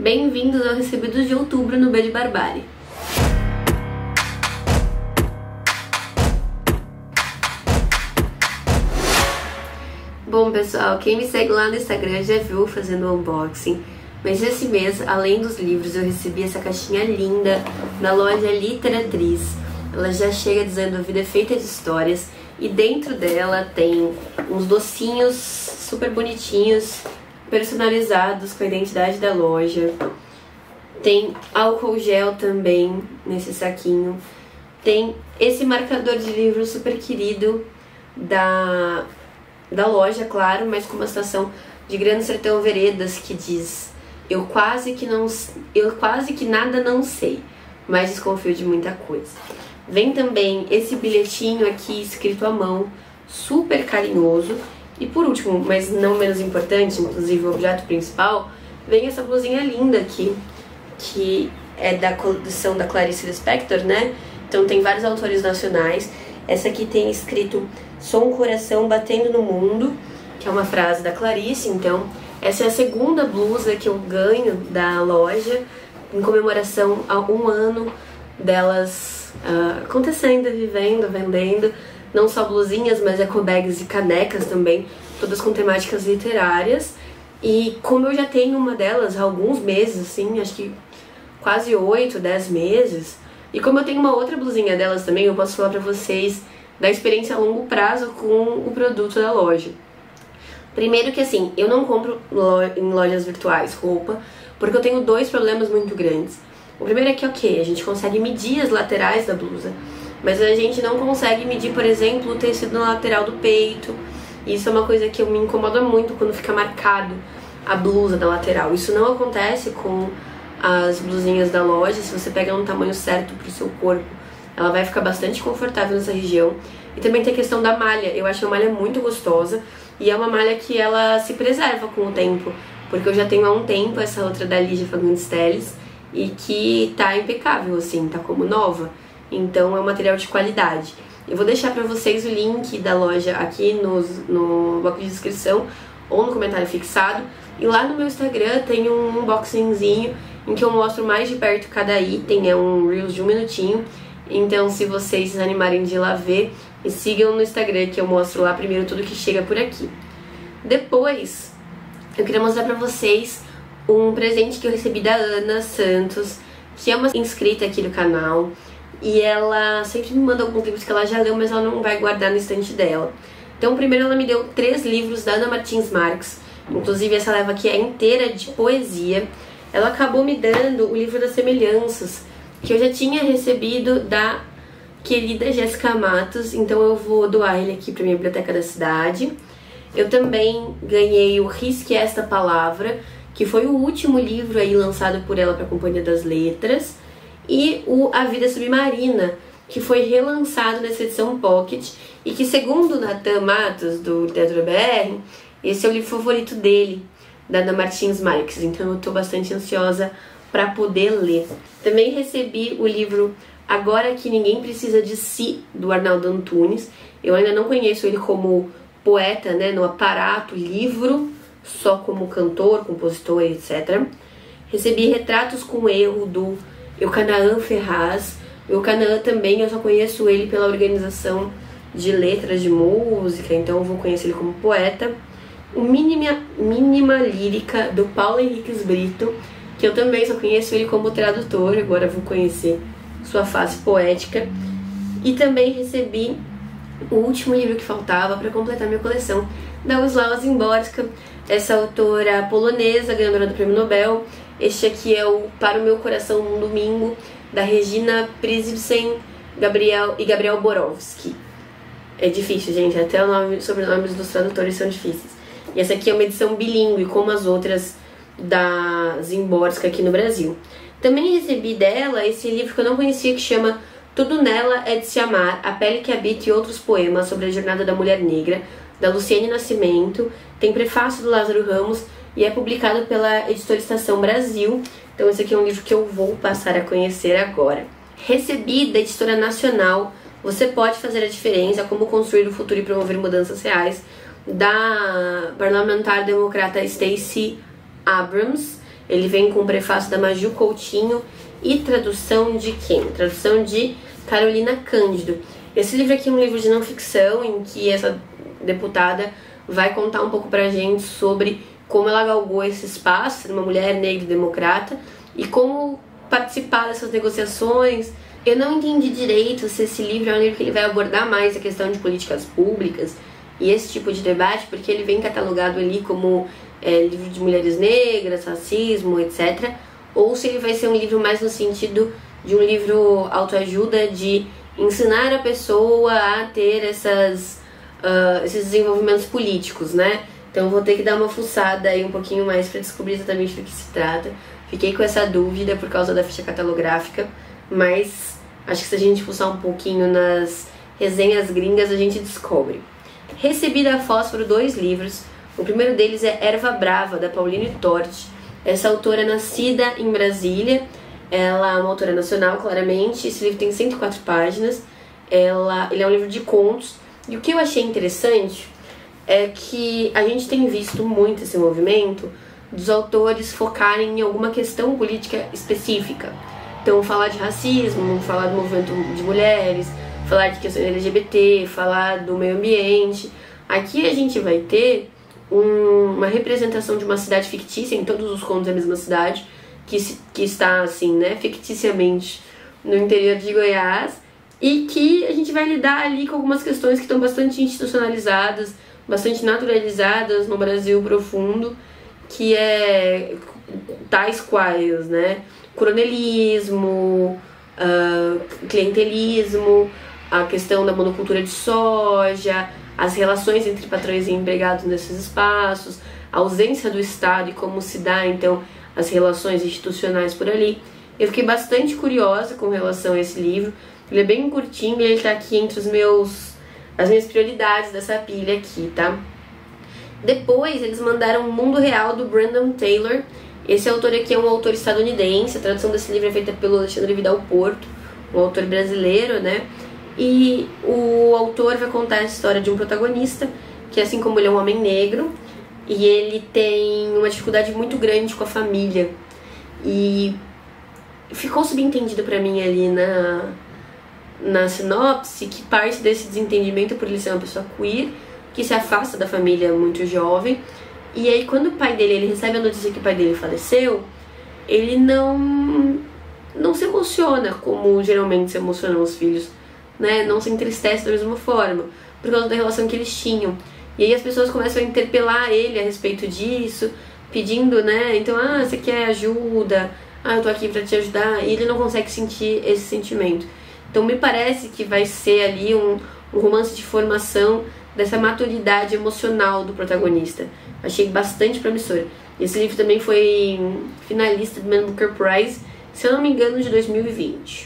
Bem-vindos ao Recebidos de Outubro no B de Barbárie. Bom, pessoal, quem me segue lá no Instagram já viu fazendo o unboxing, mas esse mês, além dos livros, eu recebi essa caixinha linda da loja Literatriz. Ela já chega dizendo: a vida é feita de histórias, e dentro dela tem uns docinhos super bonitinhos, personalizados com a identidade da loja. Tem álcool gel também nesse saquinho. Tem esse marcador de livro super querido da loja, claro, mas com uma citação de Grande Sertão Veredas que diz: eu quase que nada não sei, mas desconfio de muita coisa. Vem também esse bilhetinho aqui escrito à mão, super carinhoso. E por último, mas não menos importante, inclusive o objeto principal, vem essa blusinha linda aqui, que é da coleção da Clarice Lispector, né? Então tem vários autores nacionais. Essa aqui tem escrito: sou um coração batendo no mundo, que é uma frase da Clarice. Então essa é a segunda blusa que eu ganho da loja, em comemoração a 1 ano delas acontecendo, vivendo, vendendo. Não só blusinhas, mas ecobags e canecas também, todas com temáticas literárias. E como eu já tenho uma delas há alguns meses, assim, acho que quase 8, 10 meses, e como eu tenho uma outra blusinha delas também, eu posso falar pra vocês da experiência a longo prazo com o produto da loja. Primeiro que assim, eu não compro em lojas virtuais roupa, porque eu tenho 2 problemas muito grandes. O primeiro é que, ok, a gente consegue medir as laterais da blusa, mas a gente não consegue medir, por exemplo, o tecido na lateral do peito. Isso é uma coisa que me incomoda muito quando fica marcado a blusa da lateral. Isso não acontece com as blusinhas da loja. Se você pega um tamanho certo pro seu corpo, ela vai ficar bastante confortável nessa região. E também tem a questão da malha. Eu acho a malha muito gostosa e é uma malha que ela se preserva com o tempo, porque eu já tenho há um tempo essa outra da Ligia Fagundes Telles e que tá impecável, assim, tá como nova. Então é um material de qualidade. Eu vou deixar pra vocês o link da loja aqui no bloco de descrição ou no comentário fixado. E lá no meu Instagram tem um unboxingzinho em que eu mostro mais de perto cada item. É um Reels de 1 minutinho. Então se vocês se animarem de ir lá ver, me sigam no Instagram que eu mostro lá primeiro tudo que chega por aqui. Depois, eu queria mostrar pra vocês um presente que eu recebi da Ana Santos, que é uma inscrita aqui do canal. E ela sempre me manda alguns livros que ela já leu, mas ela não vai guardar no estante dela. Então primeiro ela me deu 3 livros da Ana Martins Marques. Inclusive essa leva aqui é inteira de poesia. Ela acabou me dando o livro das semelhanças, que eu já tinha recebido da querida Jéssica Matos. Então eu vou doar ele aqui para minha biblioteca da cidade. Eu também ganhei o Risque Esta Palavra, que foi o último livro aí lançado por ela para a Companhia das Letras. E o A Vida Submarina, que foi relançado nessa edição Pocket e que, segundo o Natan Matos, do Teatro BR, esse é o livro favorito dele, da Ana Martins Marques. Então eu tô bastante ansiosa para poder ler. Também recebi o livro Agora que Ninguém Precisa de Si, do Arnaldo Antunes. Eu ainda não conheço ele como poeta, né, no aparato livro, só como cantor, compositor, etc. Recebi Retratos com Erro, do Eucanaã Ferraz. O Eucanaã também, eu só conheço ele pela organização de letras de música, então eu vou conhecer ele como poeta. O Mínima Lírica, do Paulo Henriques Brito, que eu também só conheço ele como tradutor, agora eu vou conhecer sua face poética. E também recebi o último livro que faltava para completar minha coleção, da Wisława Szymborska, essa autora polonesa, ganhadora do Prêmio Nobel. Este aqui é o Para o Meu Coração num Domingo, da Regina Przysen e Gabriel Borowski. É difícil, gente, até os sobrenomes dos tradutores são difíceis. E essa aqui é uma edição bilíngue, como as outras da Szymborska aqui no Brasil. Também recebi dela esse livro que eu não conhecia, que chama Tudo Nela é de Se Amar, A Pele que Habita e Outros Poemas sobre a Jornada da Mulher Negra, da Luciane Nascimento. Tem prefácio do Lázaro Ramos e é publicado pela editora Estação Brasil. Então esse aqui é um livro que eu vou passar a conhecer agora. Recebi da editora Nacional Você Pode Fazer a Diferença, Como Construir o Futuro e Promover Mudanças Reais, da parlamentar democrata Stacey Abrams. Ele vem com o prefácio da Maju Coutinho e tradução de quem? Tradução de Carolina Cândido. Esse livro aqui é um livro de não ficção, em que essa deputada vai contar um pouco pra gente sobre como ela galgou esse espaço, ser uma mulher negra e democrata, e como participar dessas negociações. Eu não entendi direito se esse livro é um livro que ele vai abordar mais a questão de políticas públicas e esse tipo de debate, porque ele vem catalogado ali como livro de mulheres negras, racismo, etc. Ou se ele vai ser um livro mais no sentido de um livro autoajuda, de ensinar a pessoa a ter esses desenvolvimentos políticos, né? Então vou ter que dar uma fuçada aí um pouquinho mais para descobrir exatamente do que se trata. Fiquei com essa dúvida por causa da ficha catalográfica, mas acho que se a gente fuçar um pouquinho nas resenhas gringas a gente descobre. Recebi da Fósforo 2 livros. O primeiro deles é Erva Brava, da Pauline Torti. Essa autora é nascida em Brasília. Ela é uma autora nacional, claramente. Esse livro tem 104 páginas. Ele é um livro de contos. E o que eu achei interessante é que a gente tem visto muito esse movimento dos autores focarem em alguma questão política específica. Então, falar de racismo, falar do movimento de mulheres, falar de questões LGBT, falar do meio ambiente. Aqui a gente vai ter uma representação de uma cidade fictícia, em todos os contos da mesma cidade, que está, assim, né, ficticiamente no interior de Goiás, e que a gente vai lidar ali com algumas questões que estão bastante institucionalizadas, bastante naturalizadas no Brasil profundo, que é tais quais, né, coronelismo, clientelismo, a questão da monocultura de soja, as relações entre patrões e empregados nesses espaços, a ausência do Estado e como se dá, então, as relações institucionais por ali. Eu fiquei bastante curiosa com relação a esse livro. Ele é bem curtinho e ele tá aqui entre as minhas prioridades dessa pilha aqui, tá? Depois, eles mandaram O Mundo Real, do Brandon Taylor. Esse autor aqui é um autor estadunidense. A tradução desse livro é feita pelo Alexandre Vidal Porto, um autor brasileiro, né? E o autor vai contar a história de um protagonista, que assim como ele é um homem negro, e ele tem uma dificuldade muito grande com a família. E ficou subentendido pra mim ali na sinopse que parte desse desentendimento por ele ser uma pessoa queer, que se afasta da família muito jovem. E aí quando o pai dele, ele recebe a notícia que o pai dele faleceu, ele não se emociona como geralmente se emocionam os filhos, né? Não se entristece da mesma forma, por causa da relação que eles tinham. E aí as pessoas começam a interpelar ele a respeito disso, pedindo, né? Então, você quer ajuda? Eu tô aqui pra te ajudar. E ele não consegue sentir esse sentimento. Então me parece que vai ser ali um romance de formação dessa maturidade emocional do protagonista. Achei bastante promissor. Esse livro também foi finalista do Man Booker Prize, se eu não me engano, de 2020.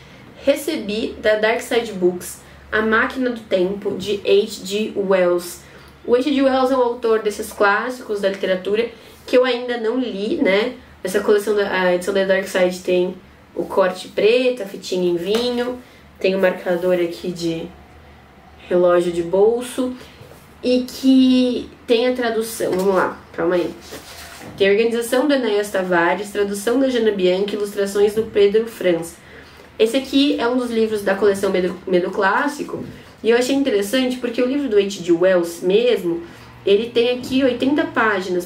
Recebi da Dark Side Books A Máquina do Tempo, de H.G. Wells. O H.G. Wells é um autor desses clássicos da literatura que eu ainda não li, né? Essa coleção, a edição da Dark Side tem o corte preto, a fitinha em vinho, tem o marcador aqui de relógio de bolso, e que tem a tradução, vamos lá, calma aí. Tem a organização do Enéas Tavares, tradução da Jana Bianchi, ilustrações do Pedro Franz. Esse aqui é um dos livros da coleção Medo Clássico, e eu achei interessante porque o livro do H.G. Wells mesmo, ele tem aqui 80 páginas,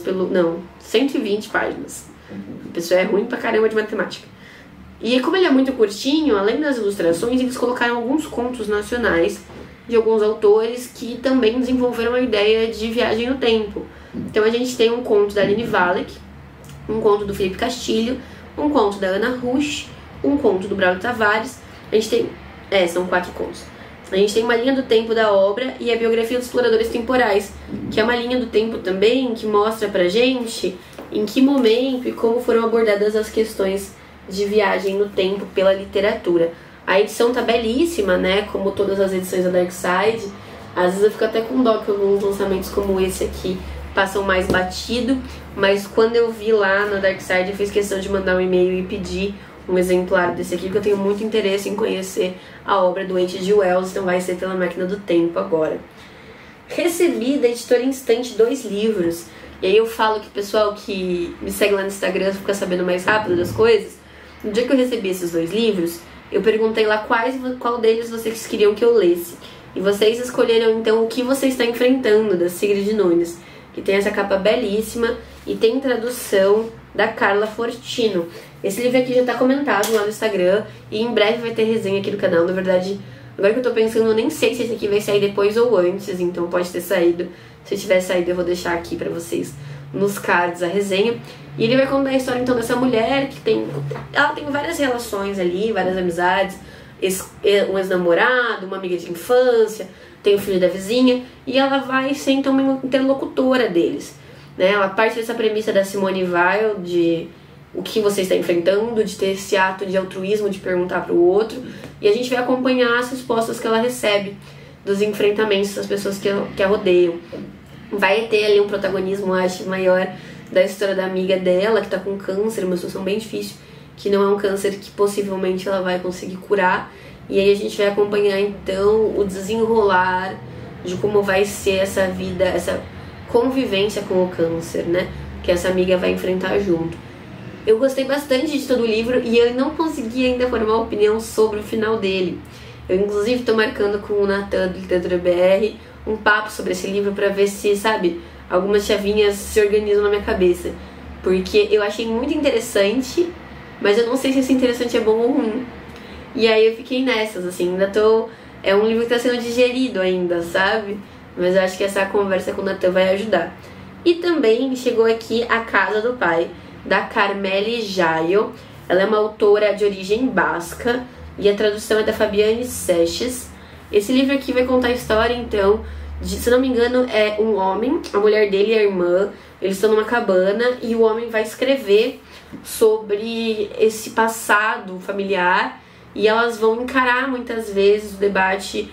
120 páginas. A pessoa é ruim pra caramba de matemática. E como ele é muito curtinho, além das ilustrações, eles colocaram alguns contos nacionais de alguns autores que também desenvolveram a ideia de viagem no tempo. Então a gente tem um conto da Aline Valek, um conto do Felipe Castilho, um conto da Ana Rusch, um conto do Braulio Tavares. A gente tem... são 4 contos. A gente tem uma linha do tempo da obra e a biografia dos exploradores temporais, que é uma linha do tempo também que mostra pra gente em que momento e como foram abordadas as questões de viagem no tempo pela literatura. A edição tá belíssima, né? Como todas as edições da Dark Side. Às vezes eu fico até com dó que alguns lançamentos como esse aqui passam mais batido, mas quando eu vi lá na Dark Side eu fiz questão de mandar um e-mail e pedir um exemplar desse aqui, porque eu tenho muito interesse em conhecer a obra do H.G. Wells, então vai ser pela Máquina do Tempo agora. Recebi da editora Instante 2 livros. E aí eu falo que o pessoal que me segue lá no Instagram fica sabendo mais rápido das coisas. No dia que eu recebi esses 2 livros, eu perguntei lá qual deles vocês queriam que eu lesse. E vocês escolheram então O Que Você Está Enfrentando, da Sigrid Nunes, que tem essa capa belíssima e tem tradução da Carla Fortino. Esse livro aqui já tá comentado lá no Instagram e em breve vai ter resenha aqui no canal. Na verdade, agora que eu tô pensando, eu nem sei se esse aqui vai sair depois ou antes, então pode ter saído. Se tiver saído, eu vou deixar aqui pra vocês nos cards a resenha. E ele vai contar a história então dessa mulher que ela tem várias relações ali, várias amizades, um ex-namorado, uma amiga de infância, tem o filho da vizinha, e ela vai ser então uma interlocutora deles, né? Ela parte dessa premissa da Simone Weil, de o que você está enfrentando, de ter esse ato de altruísmo, de perguntar para o outro, e a gente vai acompanhar as respostas que ela recebe dos enfrentamentos das pessoas que a rodeiam. Vai ter ali um protagonismo, acho, maior da história da amiga dela, que tá com câncer, uma situação bem difícil, que não é um câncer que possivelmente ela vai conseguir curar. E aí a gente vai acompanhar então o desenrolar de como vai ser essa vida, essa convivência com o câncer, né? Que essa amiga vai enfrentar junto. Eu gostei bastante de todo o livro e eu não consegui ainda formar opinião sobre o final dele. Eu inclusive tô marcando com o Natan do Literatura BR um papo sobre esse livro pra ver se, sabe, algumas chavinhas se organizam na minha cabeça. Porque eu achei muito interessante, mas eu não sei se esse interessante é bom ou ruim. E aí eu fiquei nessas, assim, ainda tô... É um livro que tá sendo digerido ainda, sabe? Mas eu acho que essa conversa com o Natan vai ajudar. E também chegou aqui A Casa do Pai, da Carmele Jaio. Ela é uma autora de origem basca e a tradução é da Fabiane Seixas. Esse livro aqui vai contar a história, então, se não me engano, é um homem, a mulher dele e a irmã, eles estão numa cabana e o homem vai escrever sobre esse passado familiar e elas vão encarar muitas vezes o debate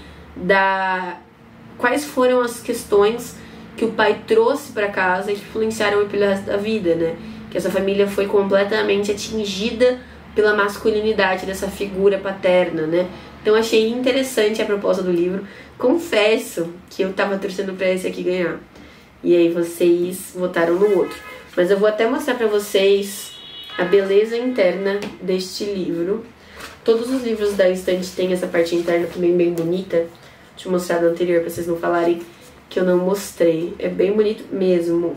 da quais foram as questões que o pai trouxe para casa e que influenciaram ele pelo resto da vida, né? Que essa família foi completamente atingida pela masculinidade dessa figura paterna, né? Então achei interessante a proposta do livro. Confesso que eu tava torcendo pra esse aqui ganhar. E aí vocês votaram no outro. Mas eu vou até mostrar pra vocês a beleza interna deste livro. Todos os livros da estante têm essa parte interna também bem bonita. Deixa eu mostrar no anterior pra vocês não falarem que eu não mostrei. É bem bonito mesmo.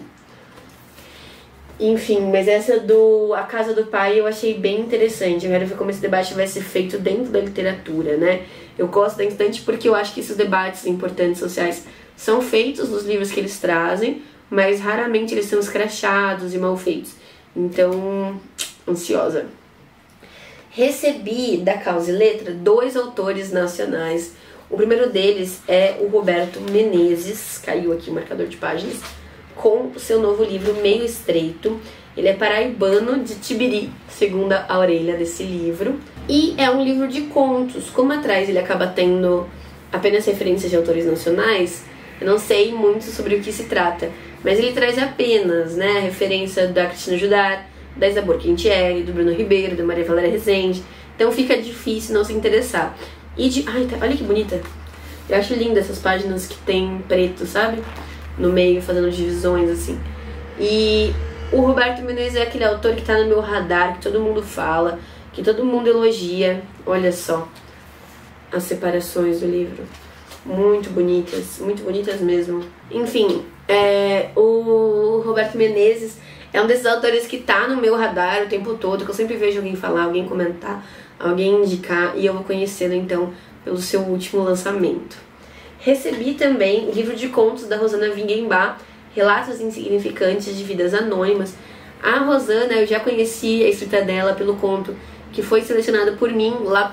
Enfim, mas essa do A Casa do Pai eu achei bem interessante. Eu quero ver como esse debate vai ser feito dentro da literatura, né? Eu gosto da estante porque eu acho que esses debates importantes sociais são feitos nos livros que eles trazem, mas raramente eles são escrachados e mal feitos. Então, ansiosa. Recebi da Causa e Letra 2 autores nacionais. O primeiro deles é o Roberto Menezes, caiu aqui o marcador de páginas, com o seu novo livro Meio Estreito. Ele é paraibano de Tibiri, segundo a orelha desse livro. E é um livro de contos. Como atrás ele acaba tendo apenas referências de autores nacionais, eu não sei muito sobre o que se trata. Mas ele traz apenas, né, a referência da Cristina Judar, da Isabor Quintieri, do Bruno Ribeiro, da Maria Valéria Rezende. Então fica difícil não se interessar. Ai, olha que bonita. Eu acho linda essas páginas que tem preto, sabe? No meio, fazendo divisões, assim. E o Roberto Menezes é aquele autor que tá no meu radar, que todo mundo fala, que todo mundo elogia. Olha só as separações do livro. Muito bonitas mesmo. Enfim, o Roberto Menezes é um desses autores que tá no meu radar o tempo todo, que eu sempre vejo alguém falar, alguém comentar, alguém indicar, e eu vou conhecê-lo, então, pelo seu último lançamento. Recebi também o livro de contos da Rosana Wingenbach, Relatos Insignificantes de Vidas Anônimas. A Rosana, eu já conheci a escrita dela pelo conto que foi selecionado por mim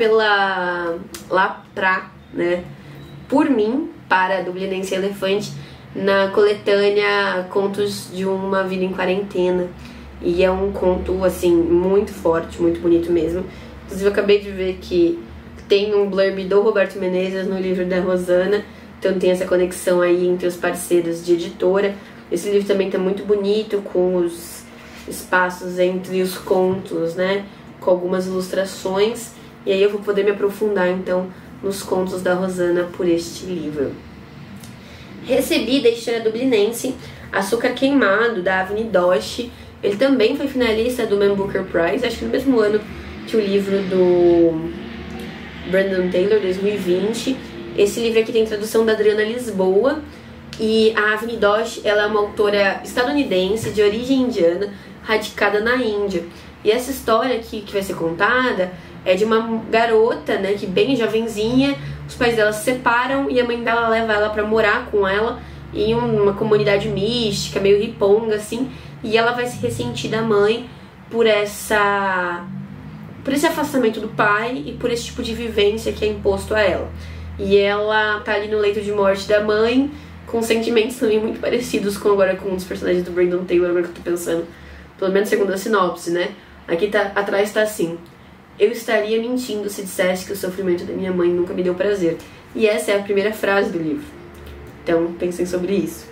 por mim, para Dublinense Elefante, na coletânea Contos de uma Vida em Quarentena. E é um conto, assim, muito forte, muito bonito mesmo. Inclusive, eu acabei de ver que tem um blurb do Roberto Menezes no livro da Rosana. Então tem essa conexão aí entre os parceiros de editora. Esse livro também tá muito bonito, com os espaços entre os contos, né? Com algumas ilustrações. E aí eu vou poder me aprofundar, então, nos contos da Rosana por este livro. Recebi da editora Dublinense Açúcar Queimado, da Avni Dosh. Ele também foi finalista do Man Booker Prize, acho que no mesmo ano que o livro do Brandon Taylor, 2020. Esse livro aqui tem tradução da Adriana Lisboa. E a Avni Dosh, ela é uma autora estadunidense de origem indiana, radicada na Índia. E essa história aqui que vai ser contada é de uma garota, né, que bem jovenzinha, os pais dela se separam e a mãe dela leva ela pra morar com ela em uma comunidade mística, meio riponga, assim, e ela vai se ressentir da mãe por esse afastamento do pai e por esse tipo de vivência que é imposto a ela. E ela tá ali no leito de morte da mãe, com sentimentos também muito parecidos com um dos personagens do Brandon Taylor, agora que eu tô pensando, pelo menos segundo a sinopse, né? Aqui atrás tá assim: eu estaria mentindo se dissesse que o sofrimento da minha mãe nunca me deu prazer. E essa é a primeira frase do livro. Então, pensem sobre isso.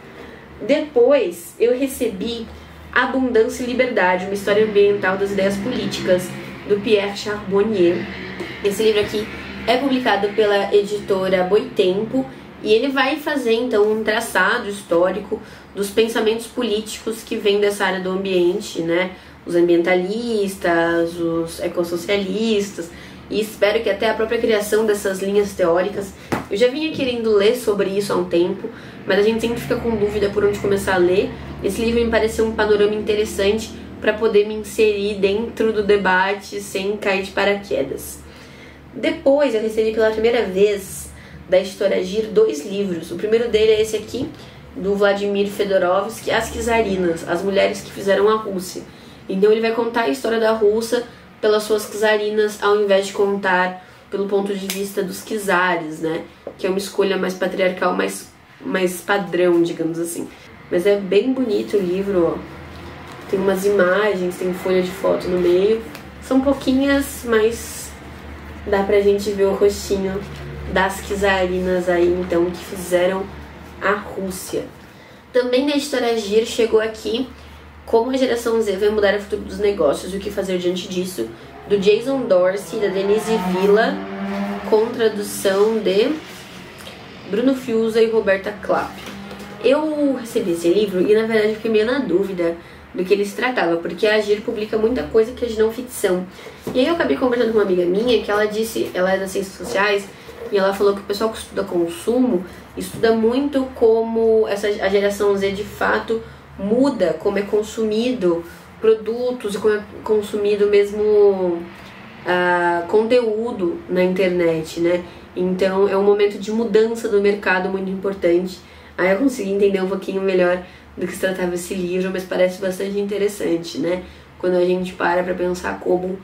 Depois, eu recebi Abundância e Liberdade, uma história ambiental das ideias políticas, do Pierre Charbonnier. Esse livro aqui é publicado pela editora Boitempo e ele vai fazer, então, um traçado histórico dos pensamentos políticos que vêm dessa área do ambiente, né? Os ambientalistas, os ecossocialistas, e espero que até a própria criação dessas linhas teóricas. Eu já vinha querendo ler sobre isso há um tempo, mas a gente sempre fica com dúvida por onde começar a ler. Esse livro me pareceu um panorama interessante para poder me inserir dentro do debate sem cair de paraquedas. Depois eu recebi pela primeira vez da Editora Gir 2 livros. O primeiro dele é esse aqui, do Vladimir Fedorovsky, As Czarinas, as mulheres que fizeram a Rússia. Então ele vai contar a história da Rússia pelas suas czarinas, ao invés de contar pelo ponto de vista dos czares, né? Que é uma escolha mais patriarcal, mais padrão, digamos assim. Mas é bem bonito o livro, ó. Tem umas imagens, tem folha de foto no meio. São pouquinhas, mas dá pra gente ver o rostinho das czarinas aí, então, que fizeram a Rússia. Também da Editora Gir chegou aqui Como a Geração Z vai mudar o futuro dos negócios e o que fazer diante disso, do Jason Dorsey, da Denise Villa, com tradução de Bruno Fiuza e Roberta Clapp. Eu recebi esse livro e, na verdade, fiquei meio na dúvida do que ele se tratava, porque a Gir publica muita coisa que é de não ficção. E aí eu acabei conversando com uma amiga minha que ela disse, ela é das ciências sociais, e ela falou que o pessoal que estuda consumo estuda muito como a geração Z de fato muda como é consumido produtos e como é consumido mesmo conteúdo na internet, né? Então é um momento de mudança do mercado muito importante. Aí eu consegui entender um pouquinho melhor do que se tratava esse livro, mas parece bastante interessante, né? Quando a gente para pensar como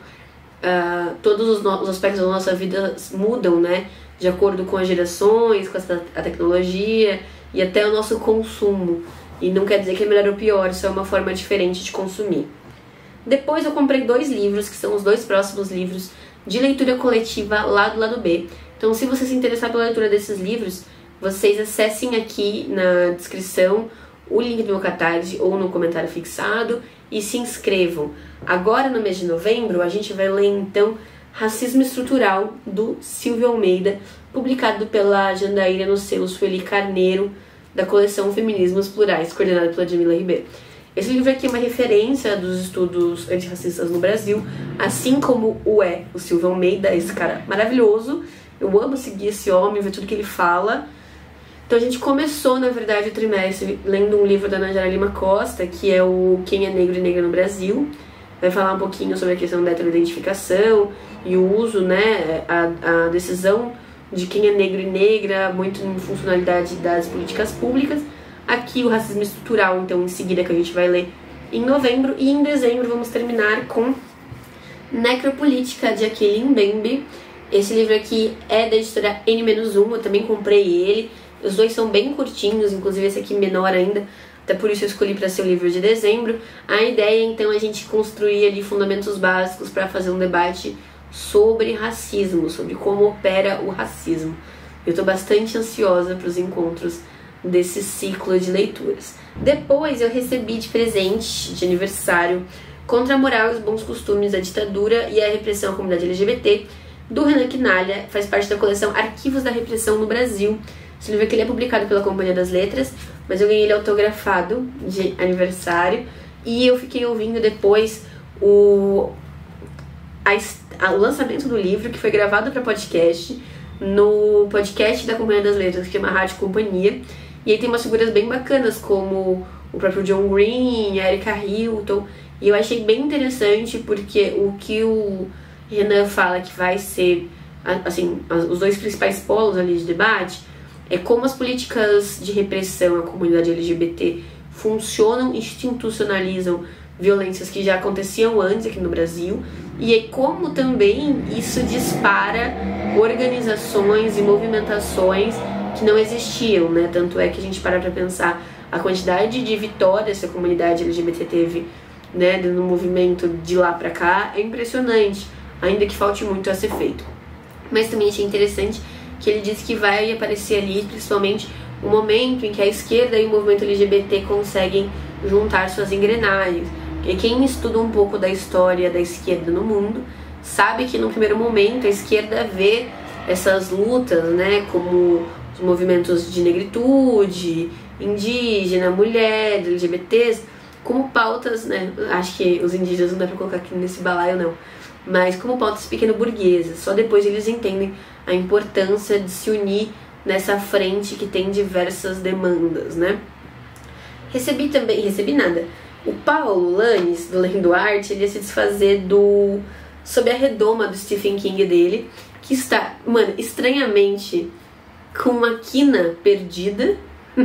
todos os aspectos da nossa vida mudam, né? De acordo com as gerações, com a tecnologia e até o nosso consumo. E não quer dizer que é melhor ou pior, isso é uma forma diferente de consumir. Depois eu comprei 2 livros, que são os 2 próximos livros de leitura coletiva lá do lado B. Então, se você se interessar pela leitura desses livros, vocês acessem aqui na descrição o link do meu Catarse ou no comentário fixado e se inscrevam. Agora, no mês de novembro, a gente vai ler, então, Racismo Estrutural, do Silvio Almeida, publicado pela Jandaíra no selo Sueli Carneiro, da coleção Feminismos Plurais, coordenada pela Jamila Ribeiro. Esse livro aqui é uma referência dos estudos antirracistas no Brasil, assim como o Silvio Almeida, esse cara maravilhoso. Eu amo seguir esse homem, ver tudo que ele fala. Então a gente começou, na verdade, o trimestre lendo um livro da Ana Jara Lima Costa, que é o Quem é Negro e Negra no Brasil. Vai falar um pouquinho sobre a questão da heteroidentificação e o uso, né, a decisão de quem é negro e negra, muito em funcionalidade das políticas públicas. Aqui o racismo estrutural, então, em seguida, que a gente vai ler em novembro. E em dezembro vamos terminar com Necropolítica, de Akili Mbembe. Esse livro aqui é da editora N-1, eu também comprei ele. Os 2 são bem curtinhos, inclusive esse aqui menor ainda, até por isso eu escolhi para ser o livro de dezembro. A ideia, então, é a gente construir ali fundamentos básicos para fazer um debate sobre racismo, sobre como opera o racismo. Eu estou bastante ansiosa para os encontros desse ciclo de leituras. Depois eu recebi de presente, de aniversário, Contra a Moral e os Bons Costumes, a Ditadura e a Repressão à Comunidade LGBT, do Renan Quinalha, faz parte da coleção Arquivos da Repressão no Brasil. Esse livro aqui ele é publicado pela Companhia das Letras, mas eu ganhei ele autografado de aniversário. E eu fiquei ouvindo depois o lançamento do livro, que foi gravado para podcast, no podcast da Companhia das Letras, que chama Rádio Companhia. E aí tem umas figuras bem bacanas, como o próprio John Green, a Erika Hilton. E eu achei bem interessante, porque o que o Renan fala que vai ser, assim, os dois principais polos ali de debate, é como as políticas de repressão à comunidade LGBT funcionam, institucionalizam violências que já aconteciam antes aqui no Brasil, e aí como também isso dispara organizações e movimentações que não existiam, né? Tanto é que a gente para pra pensar a quantidade de vitórias que a comunidade LGBT teve, né, no movimento de lá pra cá, é impressionante, ainda que falte muito a ser feito. Mas também achei interessante que ele disse que vai aparecer ali, principalmente, um momento em que a esquerda e o movimento LGBT conseguem juntar suas engrenagens. E quem estuda um pouco da história da esquerda no mundo sabe que no primeiro momento a esquerda vê essas lutas, né, como os movimentos de negritude, indígena, mulher, LGBTs, como pautas, né, acho que os indígenas não dá pra colocar aqui nesse balaio não, mas como pautas pequeno-burguesas. Só depois eles entendem a importância de se unir nessa frente que tem diversas demandas, né. Recebi nada. O Paulo Lanes, do Lendo Arte, ele ia se desfazer sob a redoma do Stephen King dele, que está, mano, estranhamente com uma quina perdida.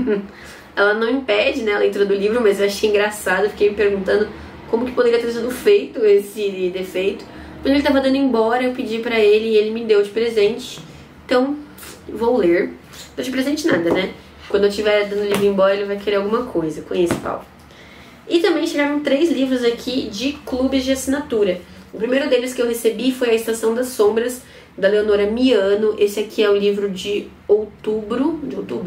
Ela não impede, né, a leitura do livro, mas eu achei engraçado, fiquei me perguntando como que poderia ter sido feito esse defeito. Quando ele tava dando embora, eu pedi pra ele e ele me deu de presente. Então, vou ler. Não de presente nada, né? Quando eu estiver dando o livro embora, ele vai querer alguma coisa. Conheço o Paulo. E também chegaram 3 livros aqui de clubes de assinatura. O primeiro deles que eu recebi foi A Estação das Sombras, da Leonora Miano. Esse aqui é o livro de outubro.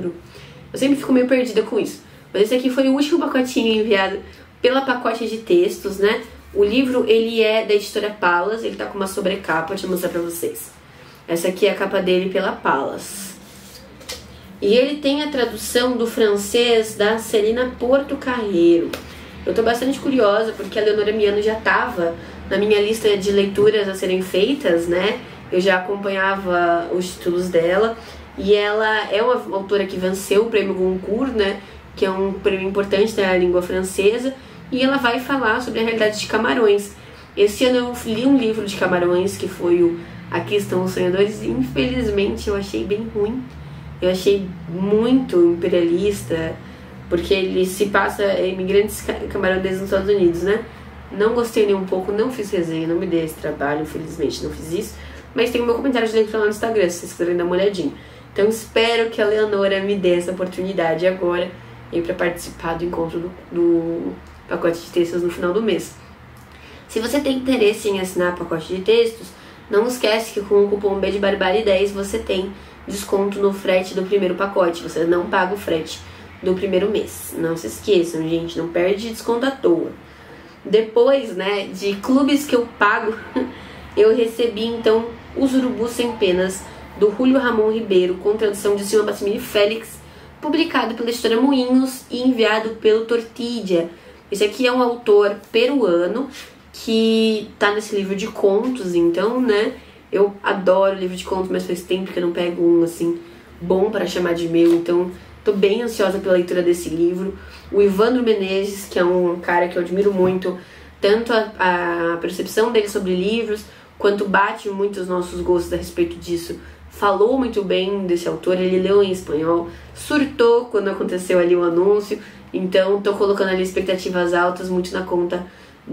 Eu sempre fico meio perdida com isso. Mas esse aqui foi o último pacotinho enviado pela Pacote de Textos, né? O livro, ele é da editora Palas, ele tá com uma sobrecapa, deixa eu mostrar pra vocês. Essa aqui é a capa dele pela Palas. E ele tem a tradução do francês da Celina Portocarrero. Eu tô bastante curiosa, porque a Leonora Miano já tava na minha lista de leituras a serem feitas, né? Eu já acompanhava os títulos dela. E ela é uma autora que venceu o prêmio Goncourt, né? Que é um prêmio importante da língua francesa. E ela vai falar sobre a realidade de Camarões. Esse ano eu li um livro de Camarões, que foi o Aqui Estão os Sonhadores. E infelizmente eu achei bem ruim. Eu achei muito imperialista, porque ele se passa imigrantes camarondeses nos Estados Unidos, né? Não gostei nem um pouco, não fiz resenha, não me dei esse trabalho, infelizmente não fiz isso. Mas tem o meu comentário de leitura lá no Instagram, se vocês quiserem dar uma olhadinha. Então espero que a Leonora me dê essa oportunidade agora para participar do encontro do pacote de textos no final do mês. Se você tem interesse em assinar pacote de textos, não esquece que com o cupom B de Barbari 10 você tem desconto no frete do primeiro pacote. Você não paga o frete do primeiro mês. Não se esqueçam, gente, não perde desconto à toa. Depois, né, de clubes que eu pago, eu recebi então Os Urubus Sem Penas, do Julio Ramon Ribeiro, com tradução de Silma Bassimini Félix, publicado pela editora Moinhos e enviado pelo Tortilla. Esse aqui é um autor peruano que tá nesse livro de contos, então, né, eu adoro livro de contos, mas faz tempo que eu não pego um, assim, bom para chamar de meu, então tô bem ansiosa pela leitura desse livro. O Ivandro Menezes, que é um cara que eu admiro muito, tanto a percepção dele sobre livros, quanto bate muito os nossos gostos a respeito disso. Falou muito bem desse autor, ele leu em espanhol, surtou quando aconteceu ali o anúncio, então tô colocando ali expectativas altas, muito na conta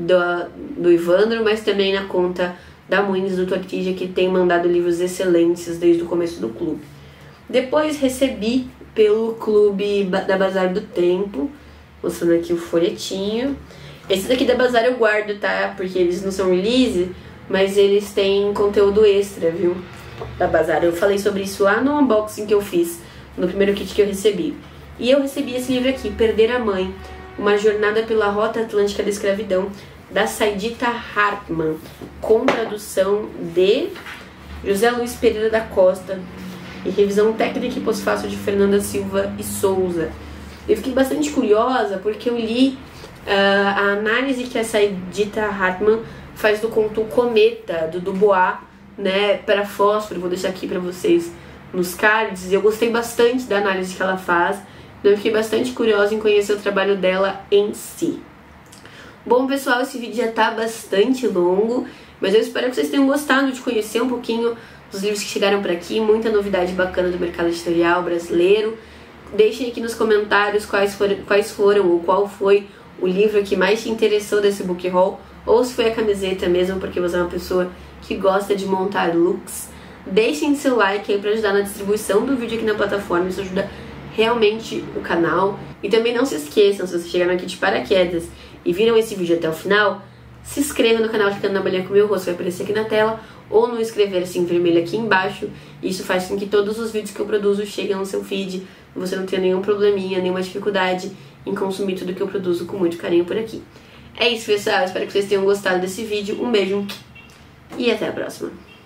do Ivandro, mas também na conta da Moinhos do Tortilla, que tem mandado livros excelentes desde o começo do clube. Depois recebi pelo clube da Bazar do Tempo, mostrando aqui o folhetinho. Esse daqui da Bazar eu guardo, tá? Porque eles não são release, mas eles têm conteúdo extra, viu? Da Bazar. Eu falei sobre isso lá no unboxing que eu fiz, no primeiro kit que eu recebi. E eu recebi esse livro aqui, Perder a Mãe, uma jornada pela Rota Atlântica da Escravidão, da Saidita Hartmann, com tradução de José Luiz Pereira da Costa e revisão técnica e pós-fácil de Fernanda Silva e Souza. Eu fiquei bastante curiosa porque eu li a análise que a Saidita Hartman faz do conto Cometa, do Dubois, né, para fósforo. Vou deixar aqui para vocês nos cards. Eu gostei bastante da análise que ela faz, então eu fiquei bastante curiosa em conhecer o trabalho dela em si. Bom, pessoal, esse vídeo já tá bastante longo, mas eu espero que vocês tenham gostado de conhecer um pouquinho dos livros que chegaram por aqui, muita novidade bacana do mercado editorial brasileiro. Deixem aqui nos comentários quais foram ou qual foi o livro que mais te interessou desse book haul, ou se foi a camiseta mesmo, porque você é uma pessoa que gosta de montar looks. Deixem seu like aí pra ajudar na distribuição do vídeo aqui na plataforma, isso ajuda realmente o canal. E também não se esqueçam, se vocês chegaram aqui de paraquedas e viram esse vídeo até o final, se inscreva no canal clicando na bolinha com o meu rosto, vai aparecer aqui na tela, ou no inscrever-se em vermelho aqui embaixo. Isso faz com que todos os vídeos que eu produzo cheguem no seu feed e você não tenha nenhum probleminha, nenhuma dificuldade em consumir tudo que eu produzo com muito carinho por aqui. É isso, pessoal, espero que vocês tenham gostado desse vídeo, um beijo e até a próxima.